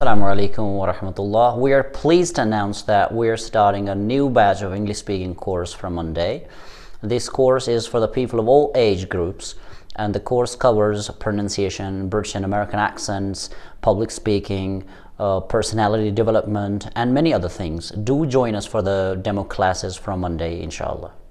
Assalamu alaikum wa rahmatullah. We are pleased to announce that we are starting a new batch of English speaking course from Monday. This course is for the people of all age groups, and the course covers pronunciation, British and American accents, public speaking, personality development, and many other things. Do join us for the demo classes from Monday, inshallah.